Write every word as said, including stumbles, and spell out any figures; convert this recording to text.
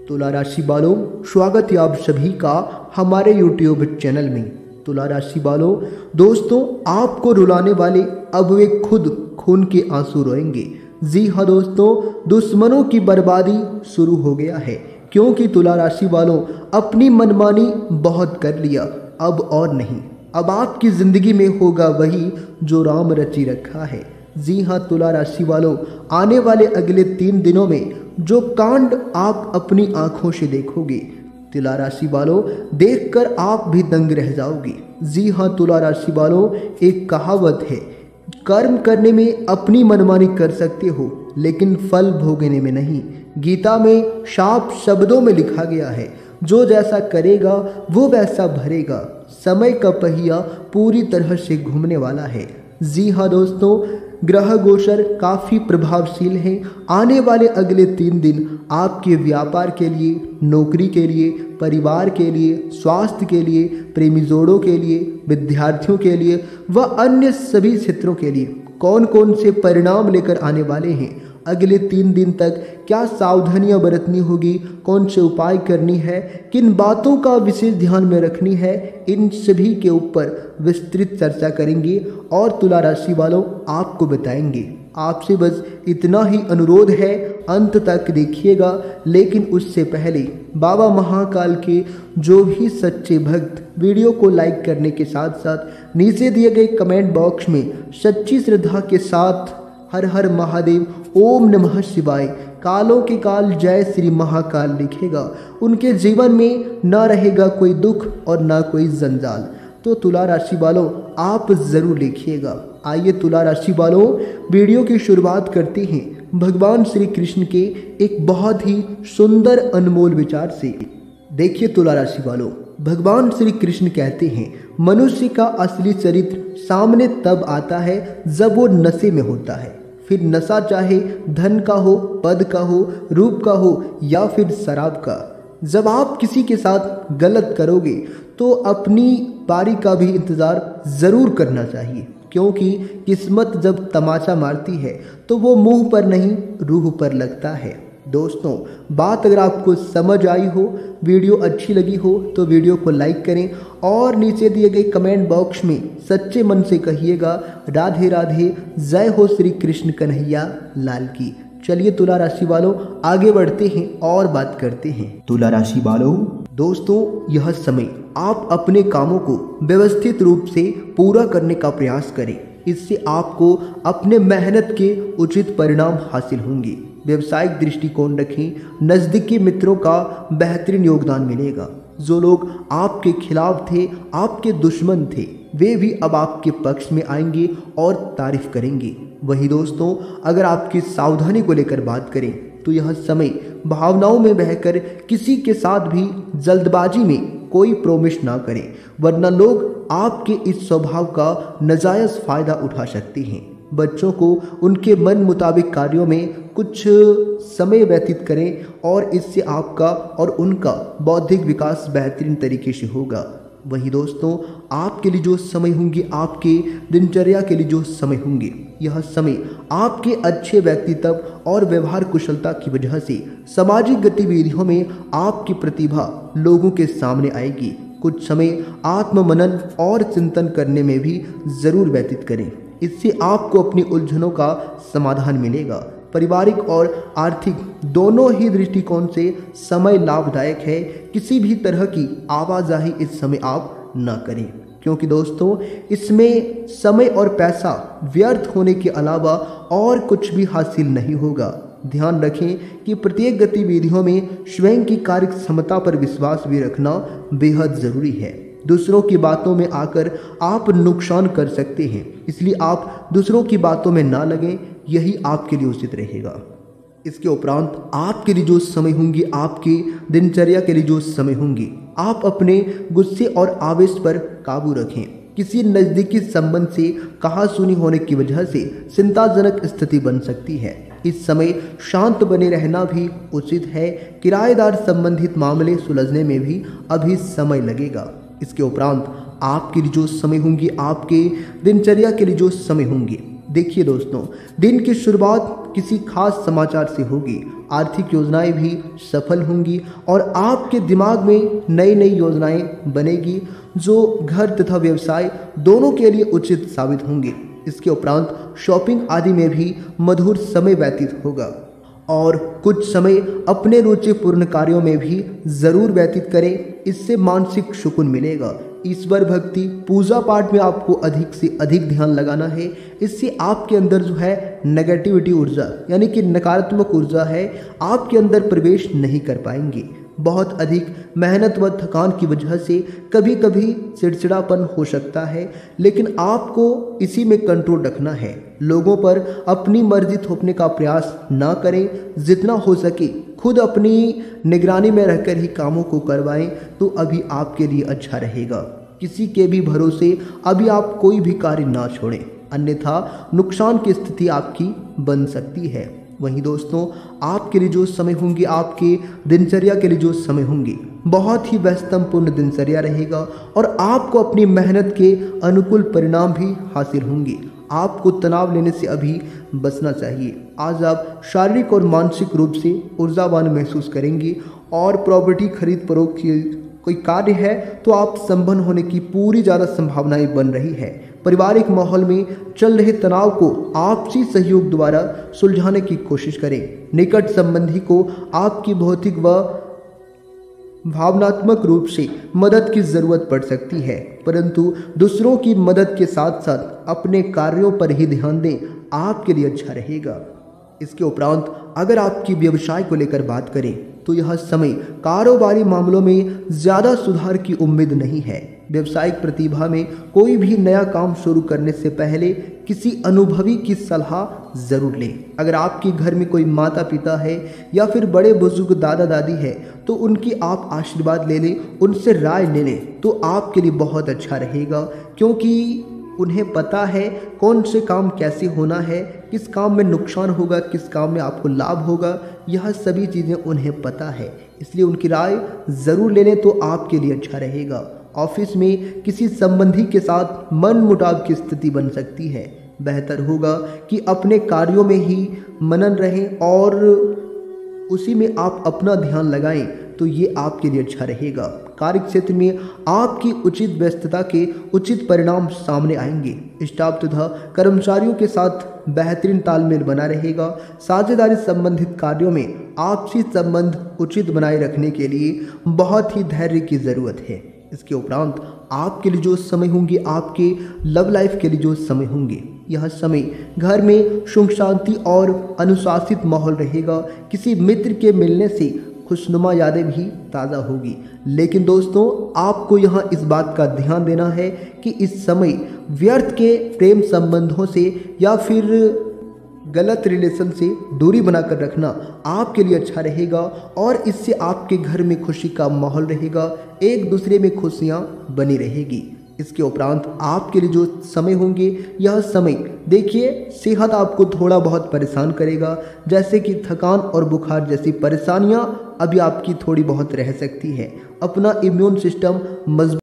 तुला राशि वालों, स्वागत है आप सभी का हमारे यूट्यूब चैनल में। तुला राशि वालों, दोस्तों आपको रुलाने वाले अब वे खुद खून के आंसू रोएंगे। जी हाँ दोस्तों, दुश्मनों की बर्बादी शुरू हो गया है, क्योंकि तुला राशि वालों अपनी मनमानी बहुत कर लिया, अब और नहीं। अब आपकी ज़िंदगी में होगा वही जो राम रची रखा है। जी हाँ तुला राशि वालों, आने वाले अगले तीन दिनों में जो कांड आप अपनी आंखों से देखोगे, तुला राशि वालों देखकर आप भी दंग रह जाओगे। जी हाँ तुला राशि वालों, एक कहावत है, कर्म करने में अपनी मनमानी कर सकते हो लेकिन फल भोगने में नहीं। गीता में साफ शब्दों में लिखा गया है, जो जैसा करेगा वो वैसा भरेगा। समय का पहिया पूरी तरह से घूमने वाला है। जी हाँ दोस्तों, ग्रह गोचर काफ़ी प्रभावशील हैं। आने वाले अगले तीन दिन आपके व्यापार के लिए, नौकरी के लिए, परिवार के लिए, स्वास्थ्य के लिए, प्रेमी जोड़ों के लिए, विद्यार्थियों के लिए व अन्य सभी क्षेत्रों के लिए कौन कौन से परिणाम लेकर आने वाले हैं, अगले तीन दिन तक क्या सावधानियां बरतनी होगी, कौन से उपाय करनी है, किन बातों का विशेष ध्यान में रखनी है, इन सभी के ऊपर विस्तृत चर्चा करेंगे और तुला राशि वालों आपको बताएंगे। आपसे बस इतना ही अनुरोध है, अंत तक देखिएगा। लेकिन उससे पहले बाबा महाकाल के जो भी सच्चे भक्त वीडियो को लाइक करने के साथ साथ नीचे दिए गए कमेंट बॉक्स में सच्ची श्रद्धा के साथ हर हर महादेव, ओम नमः शिवाय, कालों के काल जय श्री महाकाल लिखेगा, उनके जीवन में न रहेगा कोई दुख और ना कोई जंजाल। तो तुला राशि वालों आप ज़रूर लिखिएगा। आइए तुला राशि वालों, वीडियो की शुरुआत करते हैं भगवान श्री कृष्ण के एक बहुत ही सुंदर अनमोल विचार से। देखिए तुला राशि वालों, भगवान श्री कृष्ण कहते हैं, मनुष्य का असली चरित्र सामने तब आता है जब वो नशे में होता है। फिर नशा चाहे धन का हो, पद का हो, रूप का हो या फिर शराब का। जब आप किसी के साथ गलत करोगे तो अपनी बारी का भी इंतज़ार ज़रूर करना चाहिए, क्योंकि किस्मत जब तमाचा मारती है तो वो मुंह पर नहीं रूह पर लगता है। दोस्तों बात अगर आपको समझ आई हो, वीडियो अच्छी लगी हो तो वीडियो को लाइक करें और नीचे दिए गए कमेंट बॉक्स में सच्चे मन से कहिएगा राधे राधे, जय हो श्री कृष्ण कन्हैया लाल की। चलिए तुला राशि वालों आगे बढ़ते हैं और बात करते हैं। तुला राशि वालों, दोस्तों यह समय आप अपने कामों को व्यवस्थित रूप से पूरा करने का प्रयास करें। इससे आपको अपने मेहनत के उचित परिणाम हासिल होंगे। व्यवसायिक दृष्टिकोण रखें, नज़दीकी मित्रों का बेहतरीन योगदान मिलेगा। जो लोग आपके खिलाफ थे, आपके दुश्मन थे, वे भी अब आपके पक्ष में आएंगे और तारीफ करेंगे। वही दोस्तों अगर आपकी सावधानी को लेकर बात करें तो यह समय भावनाओं में बहकर किसी के साथ भी जल्दबाजी में कोई प्रॉमिस ना करें, वरना लोग आपके इस स्वभाव का नाजायज़ फ़ायदा उठा सकते हैं। बच्चों को उनके मन मुताबिक कार्यों में कुछ समय व्यतीत करें और इससे आपका और उनका बौद्धिक विकास बेहतरीन तरीके से होगा। वही दोस्तों आपके लिए जो समय होंगे, आपके दिनचर्या के लिए जो समय होंगे, यह समय आपके अच्छे व्यक्तित्व और व्यवहार कुशलता की वजह से सामाजिक गतिविधियों में आपकी प्रतिभा लोगों के सामने आएगी। कुछ समय आत्ममनन और चिंतन करने में भी ज़रूर व्यतीत करें, इससे आपको अपनी उलझनों का समाधान मिलेगा। पारिवारिक और आर्थिक दोनों ही दृष्टिकोण से समय लाभदायक है। किसी भी तरह की आवाजाही इस समय आप न करें, क्योंकि दोस्तों इसमें समय और पैसा व्यर्थ होने के अलावा और कुछ भी हासिल नहीं होगा। ध्यान रखें कि प्रत्येक गतिविधियों में स्वयं की कार्य क्षमता पर विश्वास भी रखना बेहद ज़रूरी है। दूसरों की बातों में आकर आप नुकसान कर सकते हैं, इसलिए आप दूसरों की बातों में ना लगें, यही आपके लिए उचित रहेगा। इसके उपरांत आपके लिए जो समय होंगे, आपके दिनचर्या के लिए जो समय होंगे, आप अपने गुस्से और आवेश पर काबू रखें। किसी नज़दीकी संबंध से कहासुनी होने की वजह से चिंताजनक स्थिति बन सकती है। इस समय शांत बने रहना भी उचित है। किराएदार संबंधित मामले सुलझने में भी अभी समय लगेगा। इसके उपरांत आपके लिए जो समय होंगे, आपके दिनचर्या के लिए जो समय होंगे, देखिए दोस्तों दिन की शुरुआत किसी खास समाचार से होगी। आर्थिक योजनाएं भी सफल होंगी और आपके दिमाग में नई नई योजनाएं बनेगी जो घर तथा व्यवसाय दोनों के लिए उचित साबित होंगी। इसके उपरांत शॉपिंग आदि में भी मधुर समय व्यतीत होगा और कुछ समय अपने रुचिपूर्ण कार्यों में भी जरूर व्यतीत करें, इससे मानसिक सुकून मिलेगा। ईश्वर भक्ति पूजा पाठ में आपको अधिक से अधिक ध्यान लगाना है, इससे आपके अंदर जो है नेगेटिविटी ऊर्जा यानी कि नकारात्मक ऊर्जा है आपके अंदर प्रवेश नहीं कर पाएंगे। बहुत अधिक मेहनत व थकान की वजह से कभी कभी चिड़चिड़ापन हो सकता है, लेकिन आपको इसी में कंट्रोल रखना है। लोगों पर अपनी मर्जी थोपने का प्रयास ना करें, जितना हो सके खुद अपनी निगरानी में रहकर ही कामों को करवाएं तो अभी आपके लिए अच्छा रहेगा। किसी के भी भरोसे अभी आप कोई भी कार्य ना छोड़ें, अन्यथा नुकसान की स्थिति आपकी बन सकती है। वहीं दोस्तों, आपके लिए जो समय होंगे, आपके दिनचर्या के लिए जो समय होंगे, बहुत ही व्यस्तम पूर्ण दिनचर्या रहेगा और आपको अपनी मेहनत के अनुकूल परिणाम भी हासिल होंगे। आपको तनाव लेने से अभी बचना चाहिए। आज आप शारीरिक और मानसिक रूप से ऊर्जावान महसूस करेंगे और प्रॉपर्टी खरीद फरोख्त की कोई कार्य है तो आप संपन्न होने की पूरी ज़्यादा संभावनाएं बन रही है। पारिवारिक माहौल में चल रहे तनाव को आपसी सहयोग द्वारा सुलझाने की कोशिश करें। निकट संबंधी को आपकी भौतिक व भावनात्मक रूप से मदद की जरूरत पड़ सकती है, परंतु दूसरों की मदद के साथ साथ अपने कार्यों पर ही ध्यान दें, आपके लिए अच्छा रहेगा। इसके उपरांत अगर आपकी व्यवसाय को लेकर बात करें तो यह समय कारोबारी मामलों में ज़्यादा सुधार की उम्मीद नहीं है। व्यवसायिक प्रतिभा में कोई भी नया काम शुरू करने से पहले किसी अनुभवी की सलाह ज़रूर लें। अगर आपके घर में कोई माता पिता है या फिर बड़े बुजुर्ग दादा दादी है तो उनकी आप आशीर्वाद ले लें, उनसे राय ले लें तो आपके लिए बहुत अच्छा रहेगा, क्योंकि उन्हें पता है कौन से काम कैसे होना है, किस काम में नुकसान होगा, किस काम में आपको लाभ होगा, यह सभी चीज़ें उन्हें पता है। इसलिए उनकी राय ज़रूर ले लें तो आपके लिए अच्छा रहेगा। ऑफिस में किसी संबंधी के साथ मन मुटाव की स्थिति बन सकती है। बेहतर होगा कि अपने कार्यों में ही मनन रहें और उसी में आप अपना ध्यान लगाएं तो ये आपके लिए अच्छा रहेगा। कार्य क्षेत्र में आपकी उचित व्यस्तता के उचित परिणाम सामने आएंगे। स्टाफ तथा कर्मचारियों के साथ बेहतरीन तालमेल बना रहेगा। साझेदारी संबंधित कार्यों में आपसी संबंध उचित बनाए रखने के लिए बहुत ही धैर्य की ज़रूरत है। इसके उपरांत आपके लिए जो समय होंगे, आपके लव लाइफ के लिए जो समय होंगे, यह समय घर में सुख शांति और अनुशासित माहौल रहेगा। किसी मित्र के मिलने से खुशनुमा यादें भी ताज़ा होगी। लेकिन दोस्तों, आपको यहाँ इस बात का ध्यान देना है कि इस समय व्यर्थ के प्रेम संबंधों से या फिर गलत रिलेशन से दूरी बनाकर रखना आपके लिए अच्छा रहेगा और इससे आपके घर में खुशी का माहौल रहेगा, एक दूसरे में खुशियाँ बनी रहेगी। इसके उपरांत आपके लिए जो समय होंगे, यह समय देखिए सेहत आपको थोड़ा बहुत परेशान करेगा, जैसे कि थकान और बुखार जैसी परेशानियां अभी आपकी थोड़ी बहुत रह सकती है। अपना इम्यून सिस्टम मजबूत